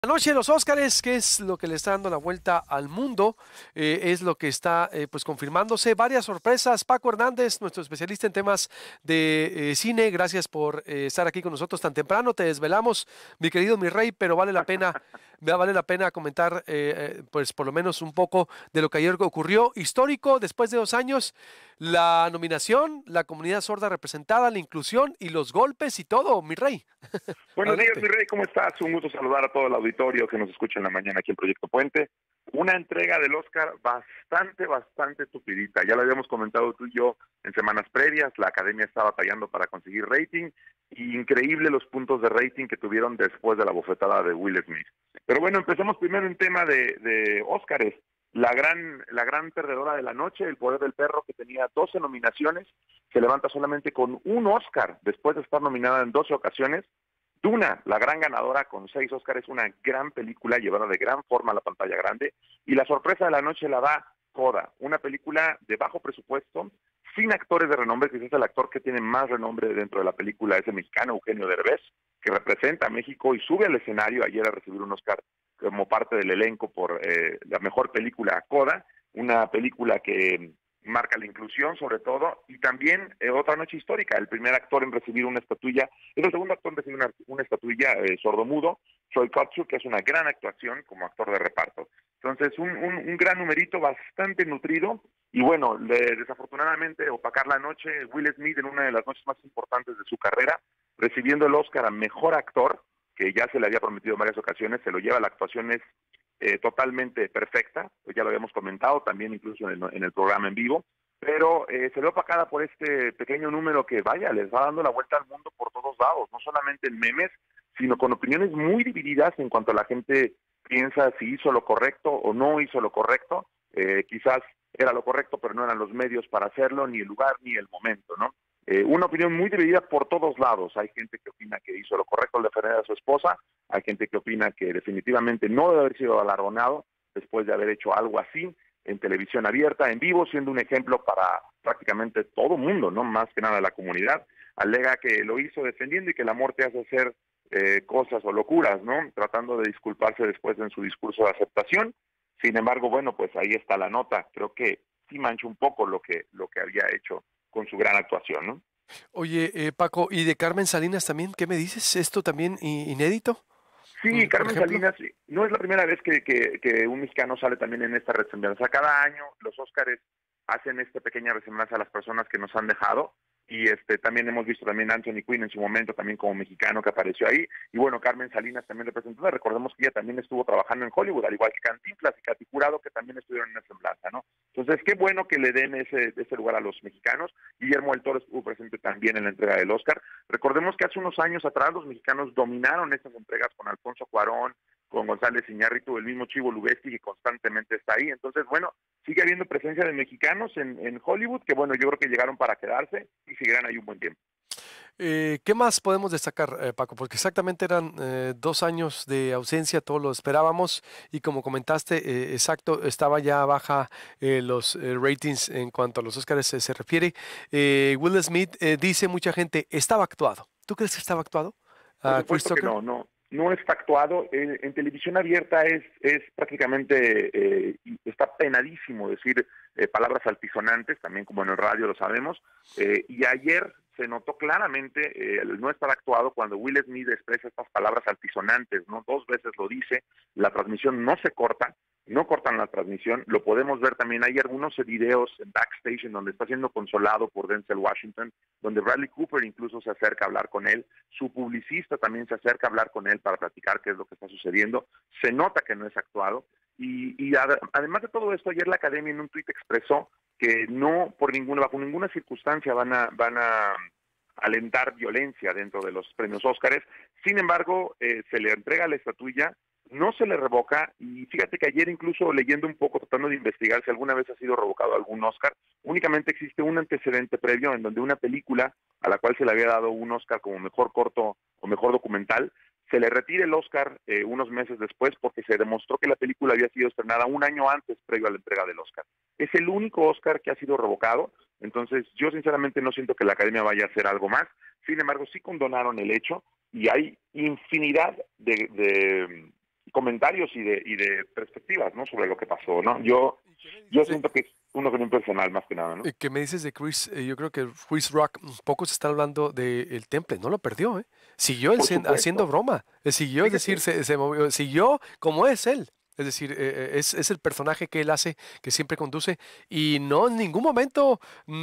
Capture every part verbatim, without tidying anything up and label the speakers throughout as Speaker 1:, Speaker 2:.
Speaker 1: La noche de los Óscares, que es lo que le está dando la vuelta al mundo, eh, es lo que está eh, pues confirmándose. Varias sorpresas. Paco Hernández, nuestro especialista en temas de eh, cine, gracias por eh, estar aquí con nosotros tan temprano. Te desvelamos, mi querido mi rey, pero vale la pena, vale la pena comentar, eh, eh, pues por lo menos un poco de lo que ayer ocurrió. Histórico, después de dos años, la nominación, la comunidad sorda representada, la inclusión y los golpes y todo, mi rey.
Speaker 2: Buenos días,
Speaker 1: Adelante.
Speaker 2: mi rey, ¿cómo estás? Un gusto saludar a todo el auditorio que nos escucha en la mañana aquí en Proyecto Puente. Una entrega del Oscar bastante, bastante tupidita. Ya lo habíamos comentado tú y yo en semanas previas. La Academia está batallando para conseguir rating. Y increíble los puntos de rating que tuvieron después de la bofetada de Will Smith. Pero bueno, empecemos primero en tema de, de Óscares. La gran, la gran perdedora de la noche, El Poder del Perro, que tenía doce nominaciones, se levanta solamente con un Oscar después de estar nominada en doce ocasiones. Duna, la gran ganadora con seis Óscares, una gran película llevada de gran forma a la pantalla grande. Y la sorpresa de la noche la da Coda, una película de bajo presupuesto, sin actores de renombre, que es el actor que tiene más renombre dentro de la película, es el mexicano Eugenio Derbez, que representa a México y sube al escenario ayer a recibir un Óscar como parte del elenco por eh, la mejor película Coda, una película que marca la inclusión sobre todo, y también eh, otra noche histórica, el primer actor en recibir una estatuilla, es el segundo actor en recibir una, una estatuilla eh, sordomudo, Troy Kotsur, que es una gran actuación como actor de reparto. Entonces, un, un, un gran numerito bastante nutrido, y bueno, le, desafortunadamente opacar la noche, Will Smith en una de las noches más importantes de su carrera, recibiendo el Oscar a Mejor Actor, que ya se le había prometido en varias ocasiones, se lo lleva, la actuación es eh, totalmente perfecta, pues ya lo habíamos comentado también incluso en el, en el programa en vivo, pero eh, se ve opacada por este pequeño número que, vaya, les va dando la vuelta al mundo por todos lados, no solamente en memes, sino con opiniones muy divididas en cuanto a la gente piensa si hizo lo correcto o no hizo lo correcto, eh, quizás era lo correcto, pero no eran los medios para hacerlo, ni el lugar, ni el momento, ¿no? Eh, una opinión muy dividida por todos lados. Hay gente que opina que hizo lo correcto al defender a su esposa, hay gente que opina que definitivamente no debe haber sido galardonado después de haber hecho algo así en televisión abierta, en vivo, siendo un ejemplo para prácticamente todo mundo, no más que nada la comunidad. Alega que lo hizo defendiendo y que el amor te hace hacer eh, cosas o locuras, ¿no? Tratando de disculparse después en su discurso de aceptación. Sin embargo, bueno, pues ahí está la nota. Creo que sí mancha un poco lo que, lo que había hecho con su gran actuación, ¿no?
Speaker 1: Oye, eh, Paco, ¿y de Carmen Salinas también? ¿Qué me dices? ¿Esto también i- inédito?
Speaker 2: Sí,
Speaker 1: Mm, por
Speaker 2: Carmen
Speaker 1: ejemplo.
Speaker 2: Salinas, no es la primera vez que, que, que un mexicano sale también en esta resemblanza. Cada año los Óscares hacen esta pequeña resemblanza a las personas que nos han dejado, y este también hemos visto también a Anthony Quinn en su momento también como mexicano que apareció ahí, y bueno, Carmen Salinas también representó. Recordemos que ella también estuvo trabajando en Hollywood, al igual que Cantinflas y Katy Jurado, que también estuvieron en esa semblanza, ¿no? Entonces, qué bueno que le den ese, ese lugar a los mexicanos. Guillermo del Toro estuvo presente también en la entrega del Óscar. Recordemos que hace unos años atrás los mexicanos dominaron estas entregas con Alfonso Cuarón, con González Iñárritu, el mismo Chivo Lubeski, que constantemente está ahí. Entonces, bueno, sigue habiendo presencia de mexicanos en, en Hollywood, que bueno, yo creo que llegaron para quedarse y seguirán ahí un buen tiempo.
Speaker 1: Eh, ¿qué más podemos destacar, eh, Paco? Porque exactamente eran eh, dos años de ausencia, todos lo esperábamos y como comentaste, eh, exacto, estaba ya baja eh, los eh, ratings en cuanto a los Óscares se, se refiere. Eh, Will Smith eh, dice mucha gente, estaba actuado. ¿Tú crees que estaba actuado?
Speaker 2: Por
Speaker 1: ¿A Chris
Speaker 2: supuesto que
Speaker 1: Tucker?
Speaker 2: no, no, no está actuado. En, en televisión abierta es, es prácticamente, eh, está penadísimo decir eh, palabras altisonantes, también como en el radio lo sabemos, eh, y ayer se notó claramente eh, el no estar actuado cuando Will Smith expresa estas palabras altisonantes, ¿no? Dos veces lo dice, la transmisión no se corta, no cortan la transmisión, lo podemos ver también. Hay algunos videos en backstage en donde está siendo consolado por Denzel Washington, donde Bradley Cooper incluso se acerca a hablar con él, su publicista también se acerca a hablar con él para platicar qué es lo que está sucediendo. Se nota que no es actuado, y, y ad además de todo esto, ayer la Academia en un tuit expresó que no, por ninguna, bajo ninguna circunstancia van a, van a alentar violencia dentro de los premios Óscares. Sin embargo, eh, se le entrega la estatuilla, no se le revoca, y fíjate que ayer incluso leyendo un poco, tratando de investigar si alguna vez ha sido revocado algún Óscar, únicamente existe un antecedente previo en donde una película a la cual se le había dado un Óscar como mejor corto o mejor documental, se le retira el Óscar eh, unos meses después porque se demostró que la película había sido estrenada un año antes previo a la entrega del Óscar. Es el único Óscar que ha sido revocado. Entonces yo sinceramente no siento que la Academia vaya a hacer algo más. Sin embargo, sí condonaron el hecho, y hay infinidad de, de comentarios y de y de perspectivas, ¿no? Sobre lo que pasó, ¿no? Yo yo siento que es una opinión personal más que nada, ¿no?
Speaker 1: Eh, ¿Qué me dices de Chris? Eh, yo creo que Chris Rock, mm, poco se está hablando del Temple, no lo perdió, ¿eh? Siguió él
Speaker 2: Por
Speaker 1: sien- haciendo
Speaker 2: supuesto.
Speaker 1: broma, eh, siguió, es decir,
Speaker 2: Fíjate,
Speaker 1: se, se movió, siguió como es él. Es decir, eh, eh, es, es el personaje que él hace, que siempre conduce, y no en ningún momento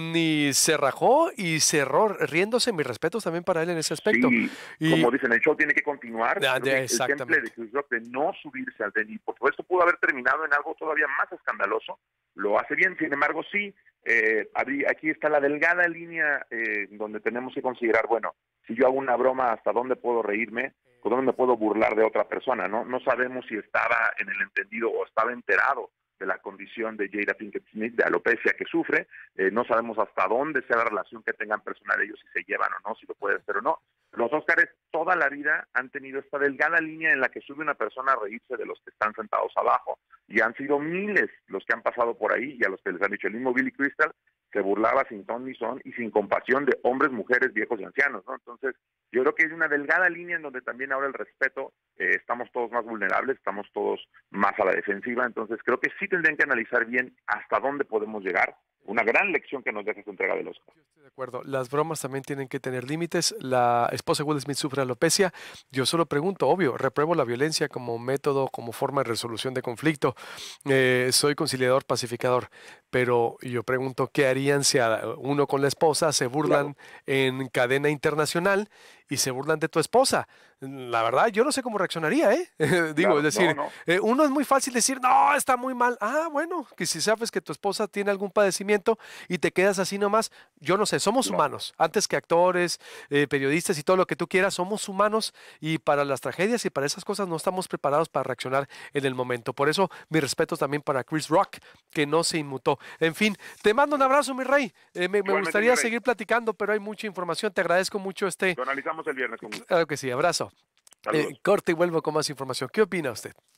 Speaker 1: ni se rajó y cerró riéndose. Mis respetos también para él en ese aspecto.
Speaker 2: sí,
Speaker 1: Y
Speaker 2: como dicen, el show tiene que continuar.
Speaker 1: ah,
Speaker 2: Creo
Speaker 1: de-
Speaker 2: que el temple de
Speaker 1: exactamente.
Speaker 2: Chris Rock de no subirse al tren, y por supuesto pudo haber terminado en algo todavía más escandaloso, lo hace bien, sin embargo, sí, eh, habrí- aquí está la delgada línea eh, donde tenemos que considerar, bueno, si yo hago una broma, ¿hasta dónde puedo reírme? ¿Por dónde me puedo burlar de otra persona? No, no sabemos si estaba en el entendido o estaba enterado de la condición de Jada Pinkett Smith, de alopecia que sufre. Eh, no sabemos hasta dónde sea la relación que tengan personal ellos, si se llevan o no, si lo puede hacer o no. Los Óscares toda la vida han tenido esta delgada línea en la que sube una persona a reírse de los que están sentados abajo, y han sido miles los que han pasado por ahí y a los que les han dicho. El mismo Billy Crystal se burlaba sin ton ni son y sin compasión de hombres, mujeres, viejos y ancianos, ¿no? Entonces, yo creo que hay una delgada línea en donde también ahora el respeto, eh, estamos todos más vulnerables, estamos todos más a la defensiva. Entonces creo que sí tendrían que analizar bien hasta dónde podemos llegar. Una gran lección que nos deja esta entrega del Oscar.
Speaker 1: Yo estoy de acuerdo. Las bromas también tienen que tener límites. La esposa de Will Smith sufre alopecia. Yo solo pregunto, obvio, repruebo la violencia como método, como forma de resolución de conflicto. Eh, soy conciliador, pacificador. Pero yo pregunto, ¿qué harían si a uno con la esposa se
Speaker 2: Claro,
Speaker 1: burlan en cadena internacional y se burlan de tu esposa? La verdad, yo no sé cómo reaccionaría, ¿eh? Digo, es
Speaker 2: claro, no,
Speaker 1: decir,
Speaker 2: no,
Speaker 1: eh, uno es muy fácil decir, no, está muy mal. Ah, bueno, que si sabes que tu esposa tiene algún padecimiento y te quedas así nomás, yo no sé, somos
Speaker 2: no.
Speaker 1: humanos. Antes que actores, eh, periodistas y todo lo que tú quieras, somos humanos, y para las tragedias y para esas cosas no estamos preparados para reaccionar en el momento. Por eso, mi respeto también para Chris Rock, que no se inmutó. En fin, te mando un abrazo, mi rey. Eh, me, me
Speaker 2: Igualmente, mi
Speaker 1: gustaría
Speaker 2: rey,
Speaker 1: seguir platicando, pero hay mucha información. Te agradezco mucho este.
Speaker 2: lo analizamos el viernes con gusto.
Speaker 1: Claro que sí, abrazo. Eh,
Speaker 2: Saludos.
Speaker 1: corte y vuelvo con más información. ¿Qué opina usted?